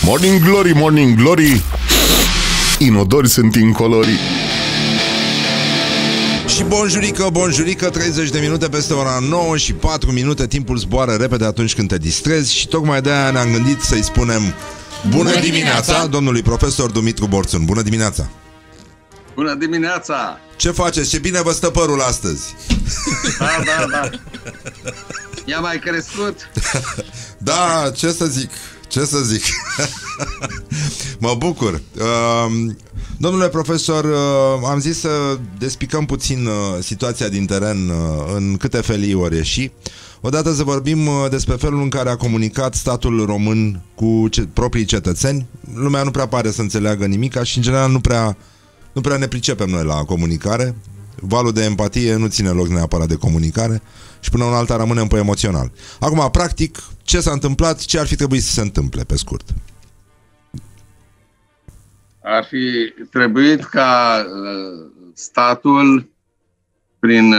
Morning Glory, Morning Glory, inodori sunt incolori. Și bonjurică, 30 de minute peste ora 9 și 4 minute. Timpul zboară repede atunci când te distrezi. Și tocmai de-aia ne-am gândit să-i spunem bună dimineața domnului profesor Dumitru Borțun. Bună dimineața! Bună dimineața! Ce faceți? Ce bine vă stă părul astăzi! Da. I-a mai crescut? Da, ce să zic? Mă bucur. Domnule profesor, am zis să despicăm puțin situația din teren în câte felii ori ieși. Odată să vorbim despre felul în care a comunicat statul român cu proprii cetățeni. Lumea nu prea pare să înțeleagă nimic și în general nu prea ne pricepem noi la comunicare. Valul de empatie nu ține loc neapărat de comunicare și până una alta rămânem pe emoțional. Acum, practic, ce s-a întâmplat, ce ar fi trebuit să se întâmple, pe scurt? Ar fi trebuit ca statul, prin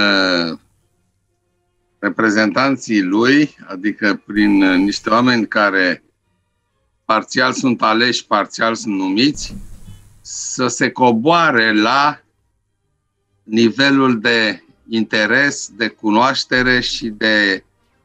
reprezentanții lui, adică prin niște oameni care parțial sunt aleși, parțial sunt numiți, să se coboare la nivelul de interes, de cunoaștere și de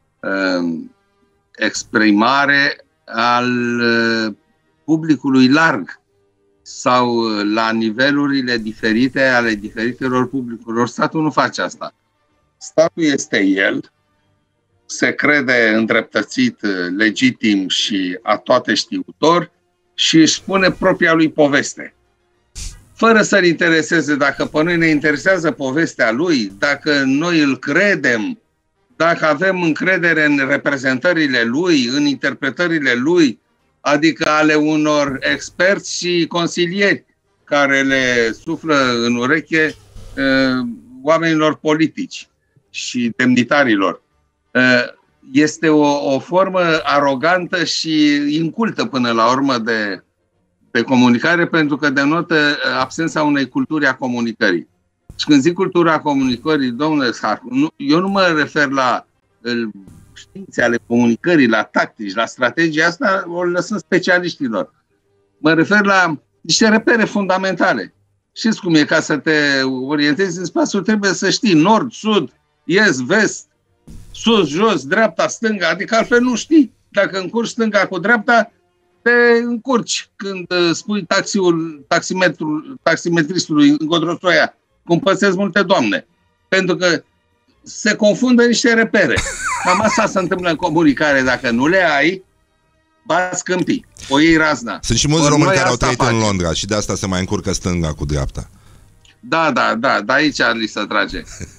exprimare al publicului larg sau la nivelurile diferite ale diferitelor publicurilor. Statul nu face asta. Statul este el, se crede îndreptățit, legitim și atoate știutor și își spune propria lui poveste. Fără să-l intereseze dacă pe noi ne interesează povestea lui, dacă noi îl credem, dacă avem încredere în reprezentările lui, în interpretările lui, adică ale unor experți și consilieri care le suflă în ureche oamenilor politici și demnitarilor. Este o formă arogantă și incultă până la urmă de comunicare, pentru că denotă absența unei culturi a comunicării. Și când zic cultura comunicării, domnule Sarcu, eu nu mă refer la științe ale comunicării, la tactici, la strategii, asta o lăsăm specialiștilor. Mă refer la niște repere fundamentale. Știți cum e, ca să te orientezi în spațiu, trebuie să știi nord, sud, est, vest, sus, jos, dreapta, stânga, adică altfel nu știi. Dacă încurci stânga cu dreapta, te încurci când spui taximetristului încotro Troia, cum păsesc multe doamne. Pentru că se confundă niște repere. Cam asta se întâmplă în comunicare. Dacă nu le ai, bați câmpii. O iei razna. Sunt și mulți români care au trăit în Londra și de asta se mai încurcă stânga cu dreapta. Da, aici li se trage.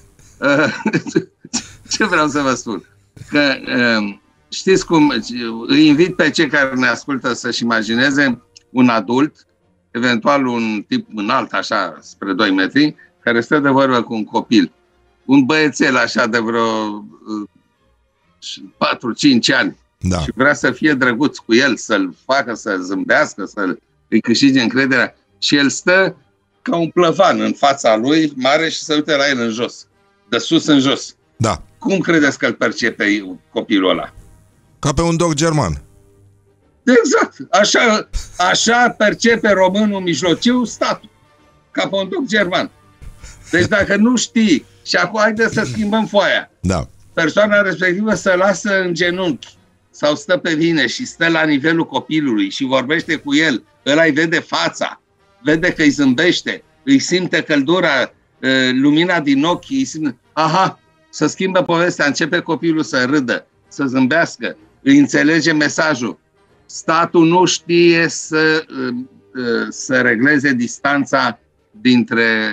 Ce vreau să vă spun? Că știți cum, îi invit pe cei care ne ascultă să-și imagineze un adult, eventual un tip înalt, așa, spre 2 metri, care stă de vorbă cu un copil. Un băiețel așa de vreo 4-5 ani. Da. Și vrea să fie drăguț cu el, să-l facă să zâmbească, să-i câștige încrederea. Și el stă ca un plăvan în fața lui, mare, și se uită la el în jos. De sus în jos. Da. Cum credeți că îl percepe copilul ăla? Ca pe un dog german. Exact. Așa percepe românul mijlociu statul. Ca pe un dog german. Deci dacă nu știi, și acum haideți să schimbăm foaia. Da. Persoana respectivă se lasă în genunchi sau stă pe vine și stă la nivelul copilului și vorbește cu el. Ăla îi vede fața, vede că îi zâmbește, îi simte căldura, lumina din ochi, îi simte... Aha, să schimbă povestea, începe copilul să râdă, să zâmbească, îi înțelege mesajul. Statul nu știe să regleze distanța dintre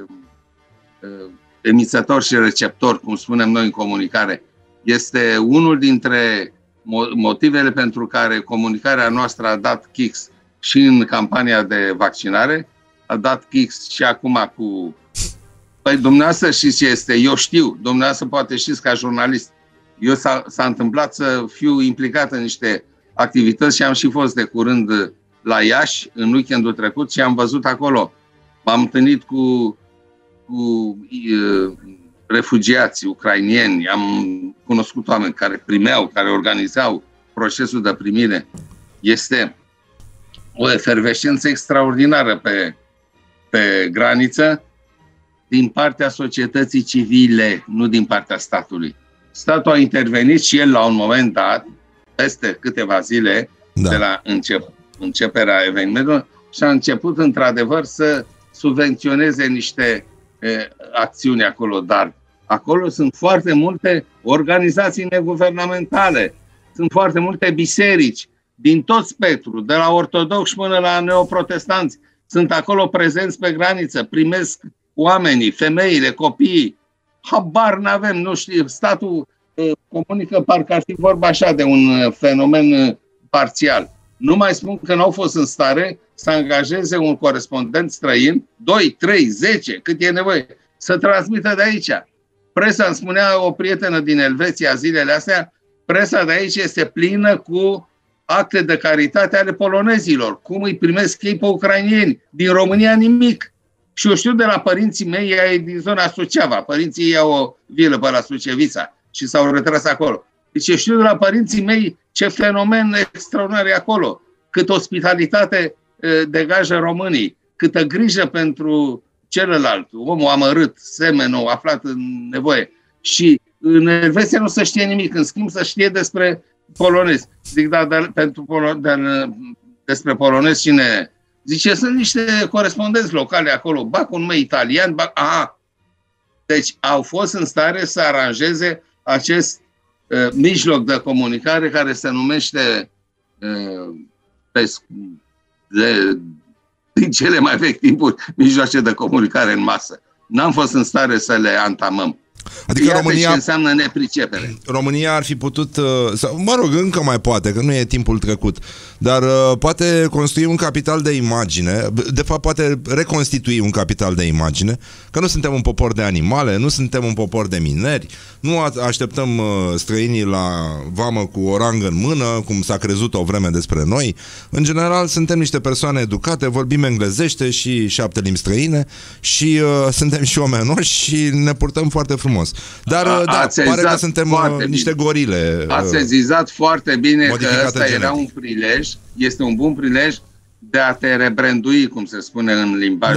emițător și receptor, cum spunem noi în comunicare. Este unul dintre motivele pentru care comunicarea noastră a dat kicks și în campania de vaccinare, a dat kicks și acum cu... Păi dumneavoastră știți ce este, eu știu, dumneavoastră poate știți ca jurnalist. Eu s-a întâmplat să fiu implicat în niște activități și am și fost de curând la Iași în weekendul trecut și am văzut acolo. M-am întâlnit cu refugiați ucrainieni, am cunoscut oameni care primeau, care organizau procesul de primire. Este o efervescență extraordinară pe graniță din partea societății civile, nu din partea statului. Statul a intervenit și el la un moment dat, peste câteva zile de la începerea evenimentului, și a început într-adevăr să subvenționeze niște acțiuni acolo, dar acolo sunt foarte multe organizații neguvernamentale, sunt foarte multe biserici, din tot spectrul, de la ortodoxi până la neoprotestanți, sunt acolo prezenți pe graniță, primesc oamenii, femeile, copiii. Habar n-avem, nu știu, statul comunică parcă ar fi vorba așa de un fenomen parțial. Nu mai spun că n-au fost în stare să angajeze un corespondent străin, 2, 3, 10, cât e nevoie, să transmită de aici. Presa, îmi spunea o prietenă din Elveția zilele astea, presa de aici este plină cu acte de caritate ale polonezilor. Cum îi primesc ei pe ucrainieni? Din România nimic. Și eu știu de la părinții mei, ea e din zona Suceava. Părinții ei au o vilă pe la Sucevița și s-au retras acolo. Deci eu știu de la părinții mei ce fenomen extraordinar e acolo. Cât ospitalitate degajă românii, câtă grijă pentru celălalt, omul amărât, semenul, aflat în nevoie. Și în Elveția nu se știe nimic, în schimb să știe despre polonezi. Zic, despre polonezi cine... Zice, sunt niște corespondenți locale acolo, ba cu nume italian, ba... Aha. Deci au fost în stare să aranjeze acest mijloc de comunicare care se numește din cele mai vechi timpuri mijloace de comunicare în masă. N-am fost în stare să le antamăm. Adică România, ce înseamnă nepricepere. România ar fi putut, mă rog, încă mai poate, că nu e timpul trecut, dar poate construi un capital de imagine, de fapt poate reconstitui un capital de imagine, că nu suntem un popor de animale, nu suntem un popor de mineri, nu așteptăm străinii la vamă cu o rangă în mână, cum s-a crezut o vreme despre noi. În general suntem niște persoane educate, vorbim englezește și 7 limbi străine și suntem și omenoși și ne purtăm foarte frumos. Dar pare că suntem niște gorile. Ați sezizat foarte bine că ăsta era un prilej, este un bun prilej de a te rebrandui, cum se spune în limbaj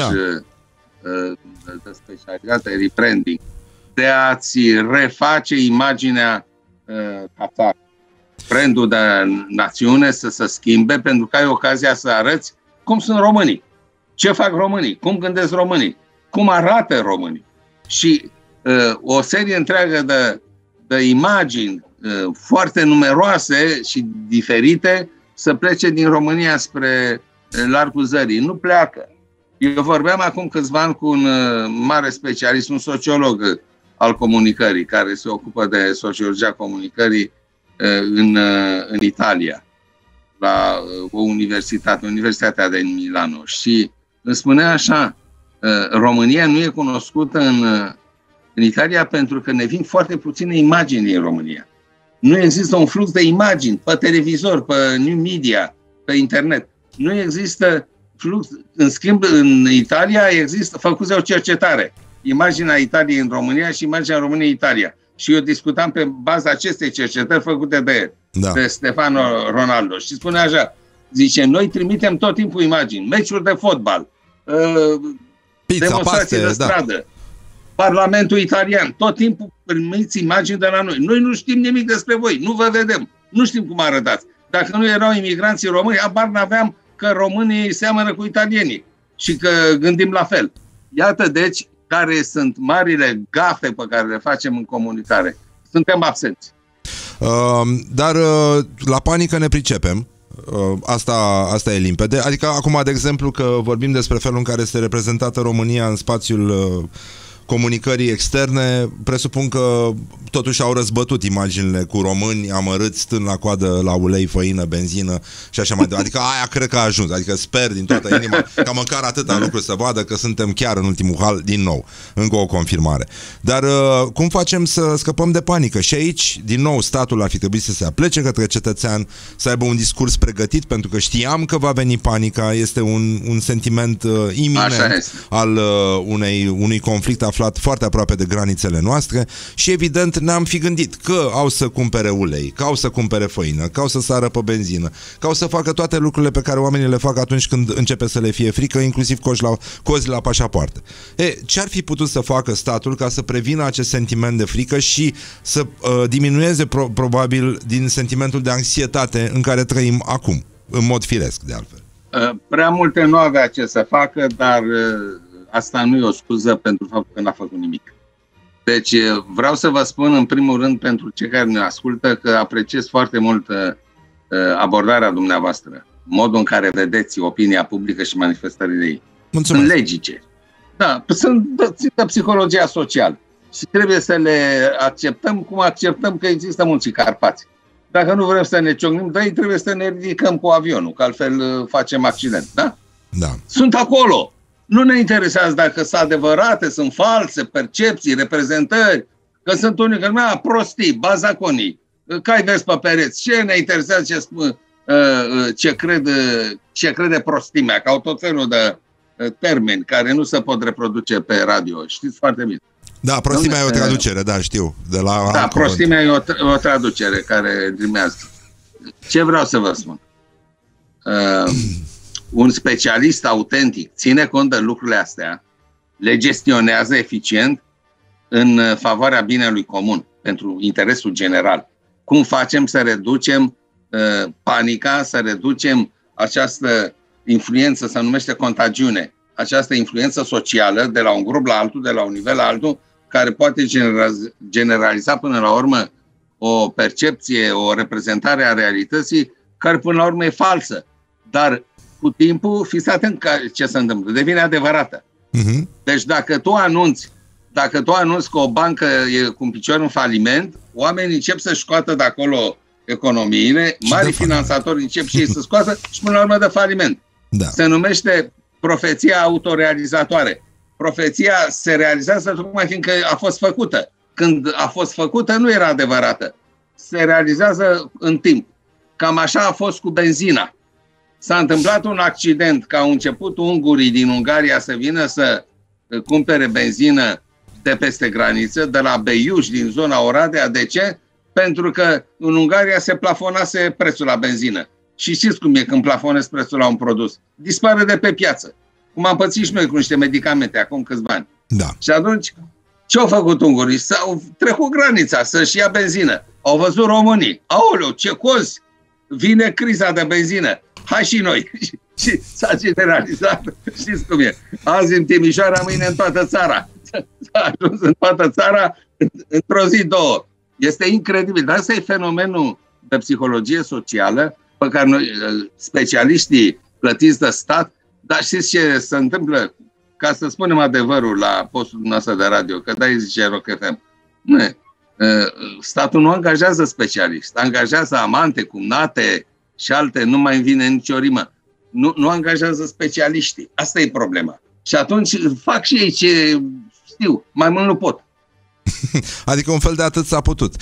de specialitate, rebranding, de a-ți reface imaginea ca țară. Brandul de națiune să se schimbe pentru că ai ocazia să arăți cum sunt românii, ce fac românii, cum gândesc românii, cum arată românii. Și o serie întreagă de imagini foarte numeroase și diferite să plece din România spre largul zării. Nu pleacă. Eu vorbeam acum câțiva ani cu un mare specialist, un sociolog al comunicării, care se ocupă de sociologia comunicării în Italia, la o universitate, Universitatea de Milano. Și îmi spunea așa, România nu e cunoscută în Italia pentru că ne vin foarte puține imagini din România. Nu există un flux de imagini pe televizor, pe new media, pe internet. Nu există flux. În schimb, în Italia există, făcuse o cercetare. Imaginea Italiei în România și imaginea României în Italia. Și eu discutam pe baza acestei cercetări făcute de el, de Stefano Ronaldo. Și spune așa, zice, noi trimitem tot timpul imagini, meciuri de fotbal, pizza, demonstrații de stradă, Parlamentul italian, tot timpul primiți imagini de la noi. Noi nu știm nimic despre voi, nu vă vedem, nu știm cum arătați. Dacă nu erau imigranții români, abar n-aveam că românii seamănă cu italienii și că gândim la fel. Iată, deci, care sunt marile gafe pe care le facem în comunicare. Suntem absenți. Dar la panică ne pricepem. Asta e limpede. Adică acum, de exemplu, că vorbim despre felul în care este reprezentată România în spațiul comunicării externe, presupun că totuși au răzbătut imaginile cu români amărâți stând la coadă la ulei, făină, benzină și așa mai departe. Adică aia cred că a ajuns. Adică sper din toată inima ca măcar atâta lucruri să vadă că suntem chiar în ultimul hal din nou. Încă o confirmare. Dar cum facem să scăpăm de panică? Și aici, din nou, statul ar fi trebuit să se aplece către cetățean, să aibă un discurs pregătit, pentru că știam că va veni panica. Este un sentiment iminent al unui conflict aflat aflat foarte aproape de granițele noastre și evident ne-am fi gândit că au să cumpere ulei, că au să cumpere făină, că au să sară pe benzină, că au să facă toate lucrurile pe care oamenii le fac atunci când începe să le fie frică, inclusiv cozi la pașapoarte. Ce ar fi putut să facă statul ca să prevină acest sentiment de frică și să diminueze probabil din sentimentul de anxietate în care trăim acum, în mod firesc de altfel? Prea multe nu avea ce să facă, dar asta nu e o scuză pentru faptul că n-a făcut nimic. Deci vreau să vă spun în primul rând pentru cei care ne ascultă că apreciez foarte mult abordarea dumneavoastră, modul în care vedeți opinia publică și manifestările ei. Mulțumesc. Sunt legice. Da, sunt de psihologia socială și trebuie să le acceptăm cum acceptăm că există munții Carpați. Dacă nu vrem să ne ciocnim de ei, trebuie să ne ridicăm cu avionul, că altfel facem accident, da? Da. Sunt acolo. Nu ne interesează dacă sunt adevărate, sunt false, percepții, reprezentări, că sunt unii care lumea prostii, bazaconii, cai vezi pe pereți. Ce ne interesează ce crede prostimea, că au tot felul de termeni care nu se pot reproduce pe radio. Știți foarte bine. Da, prostimea e o traducere, da, știu. De la da, prostimea e o traducere care rimează. Ce vreau să vă spun? Un specialist autentic ține cont de lucrurile astea, le gestionează eficient în favoarea binelui comun, pentru interesul general. Cum facem să reducem panica, să reducem această influență, se numește contagiune, această influență socială de la un grup la altul, de la un nivel la altul, care poate generaliza până la urmă o percepție, o reprezentare a realității, care până la urmă e falsă. Dar cu timpul, fiți atent ce se întâmplă, devine adevărată. Deci dacă tu anunți că o bancă e cu un picior în faliment, oamenii încep să-și scoată de acolo economiile, mari finanțatori încep și ei să scoată și până la urmă de faliment. Da. Se numește profeția autorealizatoare. Profeția se realizează tocmai fiindcă a fost făcută. Când a fost făcută, nu era adevărată. Se realizează în timp. Cam așa a fost cu benzina. S-a întâmplat un accident, că au început ungurii din Ungaria să vină să cumpere benzină de peste graniță, de la Beiuș, din zona Oradea. De ce? Pentru că în Ungaria se plafonase prețul la benzină. Și știți cum e când plafonezi prețul la un produs? Dispare de pe piață. Cum am pățit și noi cu niște medicamente acum câțiva ani. Da. Și atunci, ce au făcut ungurii? S-au trecut granița să-și ia benzină. Au văzut românii. Aoleu, ce cozi! Vine criza de benzină. Hai și noi. Și s-a generalizat. Știți cum e? Azi în Timișoara, mâine în toată țara. S-a ajuns în toată țara într-o zi, două. Este incredibil. Dar asta e fenomenul de psihologie socială pe care noi, specialiștii plătiți de stat, dar știți ce se întâmplă? Ca să spunem adevărul la postul nostru de radio, că da, zice Rock FM. Nu, statul nu angajează specialiști, angajează amante, cumnate și alte, nu mai vine nicio rimă. Nu angajează specialiștii. Asta e problema. Și atunci fac și ei ce știu, mai mult nu pot. Adică un fel de atât s-a putut.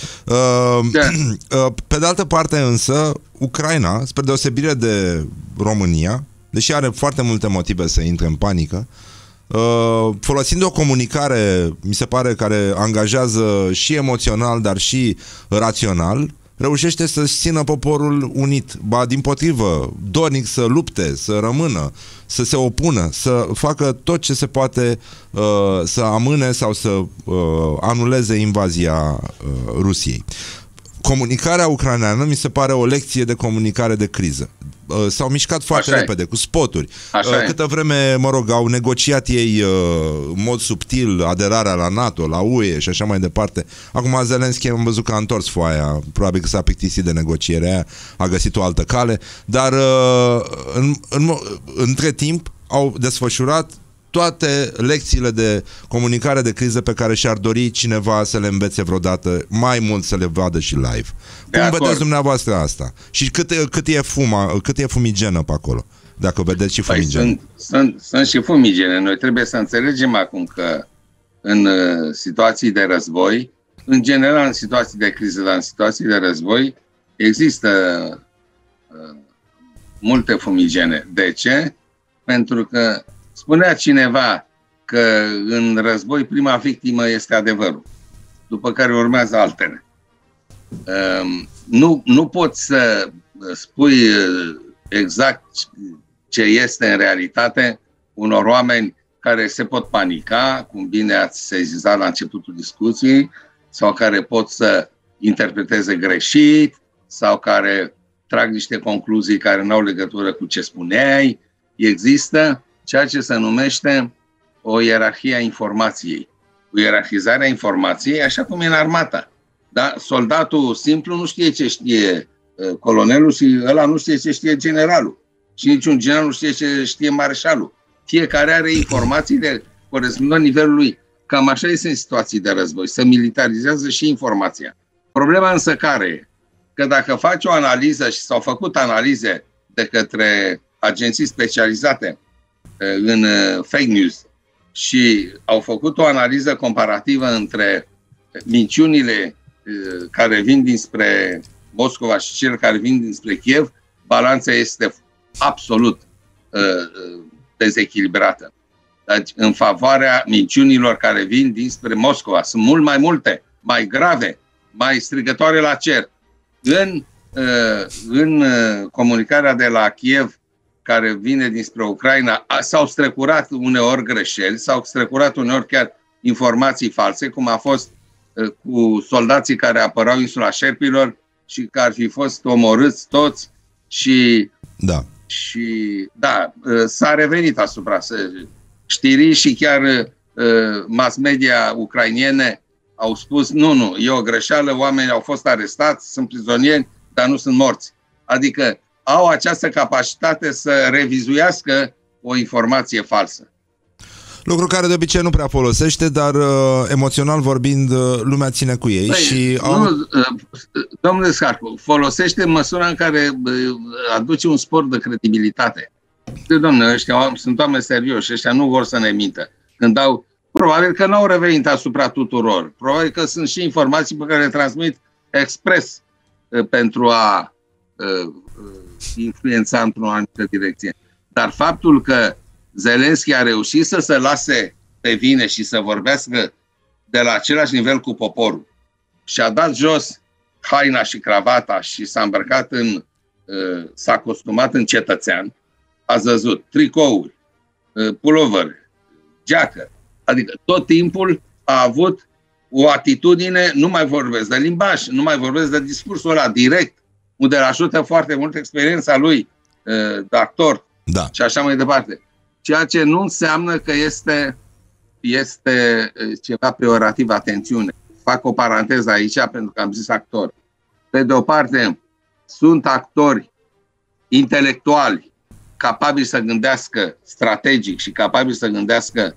Pe de altă parte însă, Ucraina, spre deosebire de România, deși are foarte multe motive să intre în panică, folosind o comunicare, mi se pare, care angajează și emoțional, dar și rațional, reușește să-și țină poporul unit, ba dimpotrivă, dornic să lupte, să rămână, să se opună, să facă tot ce se poate să amâne sau să anuleze invazia Rusiei. Comunicarea ucraineană mi se pare o lecție de comunicare de criză. S-au mișcat foarte repede, cu spoturi. Câtă vreme, mă rog, au negociat ei în mod subtil aderarea la NATO, la UE și așa mai departe. Acum Zelenski am văzut că a întors foaia, probabil că s-a plictisit de negocierea aia, a găsit o altă cale, dar între timp au desfășurat toate lecțiile de comunicare de criză pe care și-ar dori cineva să le învețe vreodată, mai mult să le vadă și live. Cum vedeți dumneavoastră asta? Și cât e fumigenă pe acolo? Dacă vedeți și fumigenă. Sunt și fumigene. Noi trebuie să înțelegem acum că în situații de război, în general în situații de criză, dar în situații de război, există multe fumigene. De ce? Pentru că spunea cineva că în război prima victimă este adevărul, după care urmează altele. Nu poți să spui exact ce este în realitate unor oameni care se pot panica, cum bine ați sezizat la începutul discuției, sau care pot să interpreteze greșit, sau care trag niște concluzii care nu au legătură cu ce spuneai. Există ceea ce se numește o ierarhie a informației. O ierarhizare a informației, așa cum e în armata. Da? Soldatul simplu nu știe ce știe colonelul și ăla nu știe ce știe generalul. Și niciun general nu știe ce știe mareșalul. Fiecare are informațiile corespundând nivelului. Cam așa este în situații de război. Se militarizează și informația. Problema însă care e? Că dacă faci o analiză și s-au făcut analize de către agenții specializate în fake news și au făcut o analiză comparativă între minciunile care vin dinspre Moscova și cele care vin dinspre Kiev, balanța este absolut dezechilibrată. Deci, în favoarea minciunilor care vin dinspre Moscova. Sunt mult mai multe, mai grave, mai strigătoare la cer. În comunicarea de la Kiev, care vine dinspre Ucraina, s-au strecurat uneori greșeli, s-au strecurat uneori chiar informații false, cum a fost cu soldații care apărau insula Șerpilor și care ar fi fost omorâți toți și s-a revenit asupra știrii și chiar mass media ucrainiene au spus nu, e o greșeală, oamenii au fost arestați, sunt prizonieri, dar nu sunt morți. Adică au această capacitate să revizuiască o informație falsă. Lucru care de obicei nu prea folosește, dar emoțional vorbind, lumea ține cu ei. Domnule Scarcu, folosește în măsura în care aduce un spor de credibilitate. Domnule, ăștia sunt oameni serioși, ăștia nu vor să ne mintă. Probabil că n-au revenit asupra tuturor. Probabil că sunt și informații pe care le transmit expres pentru a influența într-o anumită direcție. Dar faptul că Zelenski a reușit să se lase pe vine și să vorbească de la același nivel cu poporul și a dat jos haina și cravata și s-a îmbrăcat s-a costumat în cetățean, ați văzut tricouri, pulover, geacă, adică tot timpul a avut o atitudine, nu mai vorbesc de limbaj, nu mai vorbesc de discursul ăla direct, unde îl ajută foarte mult experiența lui de actor și așa mai departe. Ceea ce nu înseamnă că este ceva peorativ, atențiune. Fac o paranteză aici pentru că am zis actor. Pe de o parte, sunt actori intelectuali capabili să gândească strategic și capabili să gândească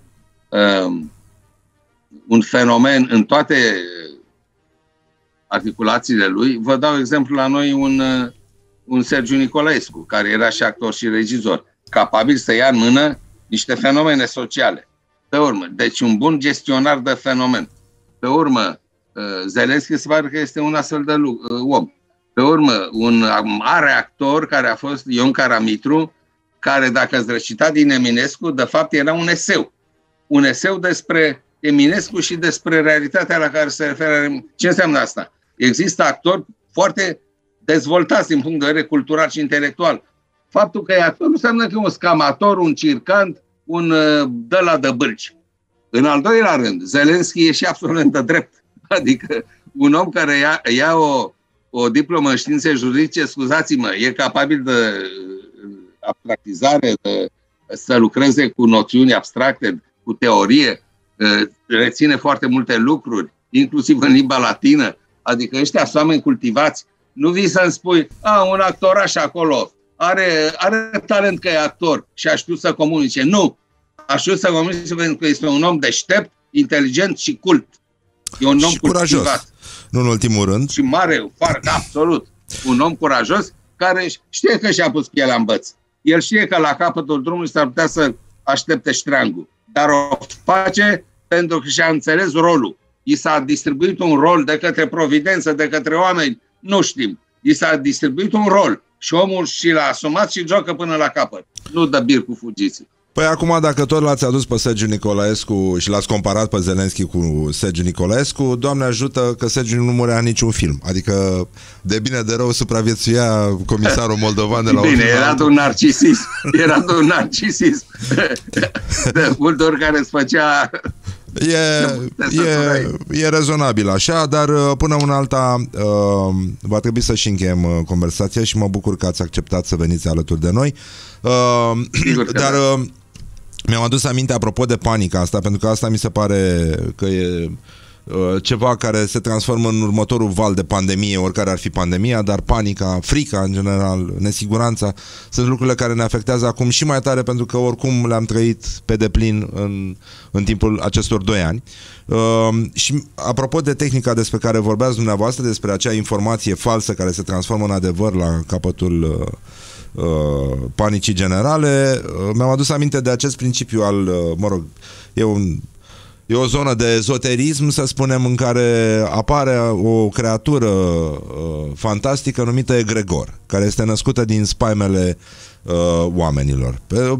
un fenomen în toate articulațiile lui. Vă dau exemplu la noi un Sergiu Nicolaescu, care era și actor și regizor, capabil să ia în mână niște fenomene sociale. Pe urmă, deci un bun gestionar de fenomen. Pe urmă, Zelenski se pare că este un astfel de om. Pe urmă, un mare actor care a fost Ion Caramitru, care, dacă ați recitat din Eminescu, de fapt era un eseu. Un eseu despre Eminescu și despre realitatea la care se referă. Ce înseamnă asta? Există actori foarte dezvoltați din punct de vedere cultural și intelectual. Faptul că e actor nu înseamnă că e un scamator, un circant, un dăla de bâlci. În al doilea rând, Zelenski e și absolut de drept. Adică un om care ia o diplomă în științe juridice, scuzați-mă, e capabil de abstractizare, să lucreze cu noțiuni abstracte, cu teorie, reține foarte multe lucruri, inclusiv în limba latină. Adică ăștia sunt oameni cultivați. Nu vii să-mi spui, un actoraș acolo, are talent că e actor și a știut să comunice. Nu! A știut să comunice pentru că este un om deștept, inteligent și cult. E un om și curajos, cultivat. nu în ultimul rând. Și mare, absolut. Un om curajos care știe că și-a pus pielea în băț. El știe că la capătul drumului s-ar putea să aștepte ștreangul. Dar o face pentru că și-a înțeles rolul. I s-a distribuit un rol de către providență, de către oameni, nu știm. I s-a distribuit un rol și omul și l-a asumat și joacă până la capăt. Nu dă bir cu fugiții. Păi acum, dacă tot l-ați adus pe Sergiu Nicolaescu și l-ați comparat pe Zelenski cu Sergiu Nicolaescu, Doamne ajută că Sergiu nu murea în niciun film. Adică, de bine de rău, supraviețuia comisarul moldovan de la bine, era un narcisism. Era un narcisism. De multe ori care îți făcea... E rezonabil așa, dar până una alta va trebui să-și încheiem conversația și mă bucur că ați acceptat să veniți alături de noi. Dar mi-am adus aminte apropo de panica asta, pentru că asta mi se pare că e ceva care se transformă în următorul val de pandemie, oricare ar fi pandemia, dar panica, frica în general, nesiguranța sunt lucrurile care ne afectează acum și mai tare, pentru că oricum le-am trăit pe deplin în timpul acestor 2 ani. Și apropo de tehnica despre care vorbeați dumneavoastră, despre acea informație falsă care se transformă în adevăr la capătul panicii generale, mi-am adus aminte de acest principiu al, mă rog, e o zonă de ezoterism, să spunem, în care apare o creatură fantastică numită egregor, care este născută din spaimele oamenilor.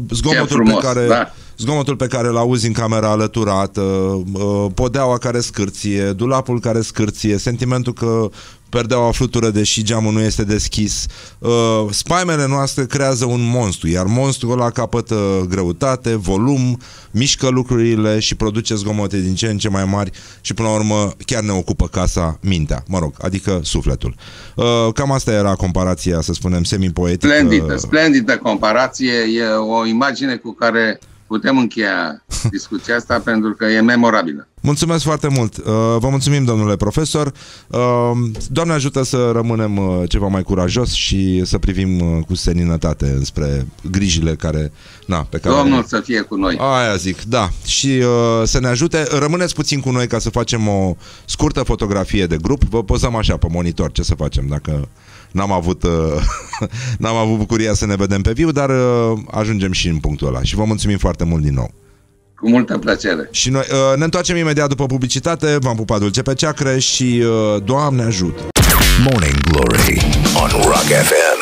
Zgomotul pe care îl auzi în camera alăturată, podeaua care scârție, dulapul care scârție, sentimentul că perdeaua flutură deși geamul nu este deschis. Spaimele noastre creează un monstru, iar monstrul ăla capătă greutate, volum, mișcă lucrurile și produce zgomote din ce în ce mai mari și până la urmă chiar ne ocupă casa, mintea, mă rog, adică sufletul. Cam asta era comparația, să spunem, semi-poetică. Splendidă comparație, e o imagine cu care putem încheia discuția asta pentru că e memorabilă. Mulțumesc foarte mult. Vă mulțumim, domnule profesor. Doamne ajută să rămânem ceva mai curajos și să privim cu seninătate spre grijile pe care... Domnul să fie cu noi. Aia zic, da. Și să ne ajute. Rămâneți puțin cu noi ca să facem o scurtă fotografie de grup. Vă pozăm așa pe monitor. Ce să facem dacă n-am avut bucuria să ne vedem pe viu, dar ajungem și în punctul ăla. Și vă mulțumim foarte mult din nou. Cu multă plăcere. Și noi ne întoarcem imediat după publicitate. V-am pupat dulce pe ceacră și Doamne ajută. Morning Glory on Rock FM.